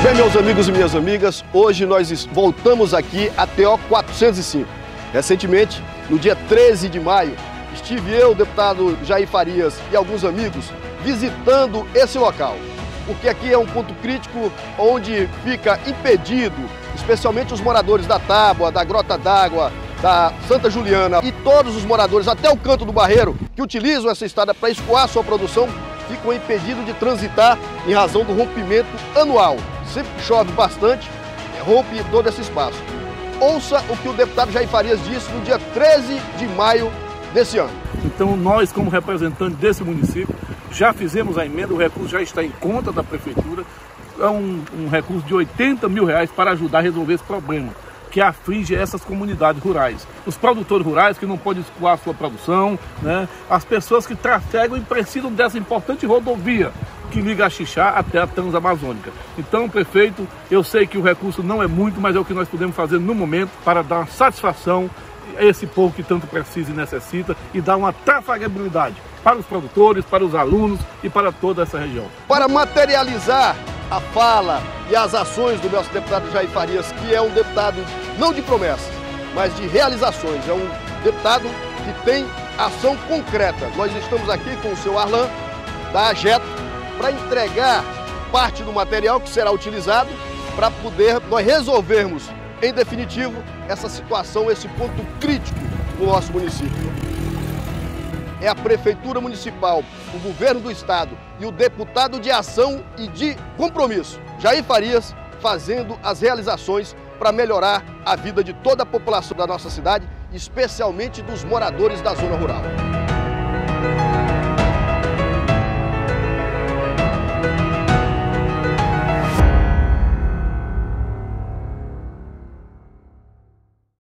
bem, meus amigos e minhas amigas, hoje nós voltamos aqui a TO 405. Recentemente, no dia 13 de maio, estive eu, o deputado Jair Farias e alguns amigos visitando esse local, porque aqui é um ponto crítico onde fica impedido, especialmente os moradores da Tábua, da Grota d'Água, da Santa Juliana e todos os moradores até o Canto do Barreiro que utilizam essa estrada para escoar sua produção, ficam impedidos de transitar em razão do rompimento anual. Sempre que chove bastante, rompe todo esse espaço. Ouça o que o deputado Jair Farias disse no dia 13 de maio desse ano. Então nós, como representantes desse município, já fizemos a emenda, o recurso já está em conta da prefeitura, é um recurso de R$80 mil para ajudar a resolver esse problema que aflige essas comunidades rurais. Os produtores rurais que não podem escoar sua produção, né? As pessoas que trafegam e precisam dessa importante rodovia que liga a Xixá até a Transamazônica. Então, prefeito, eu sei que o recurso não é muito, mas é o que nós podemos fazer no momento para dar uma satisfação a esse povo que tanto precisa e necessita e dar uma trafegabilidade para os produtores, para os alunos e para toda essa região. Para materializar a fala e as ações do nosso deputado Jair Farias, que é um deputado não de promessas, mas de realizações, é um deputado que tem ação concreta. Nós estamos aqui com o seu Arlan, da AGETO, para entregar parte do material que será utilizado para poder nós resolvermos, em definitivo, essa situação, esse ponto crítico do nosso município. É a Prefeitura Municipal, o Governo do Estado e o deputado de ação e de compromisso, Jair Farias, fazendo as realizações para melhorar a vida de toda a população da nossa cidade, especialmente dos moradores da zona rural.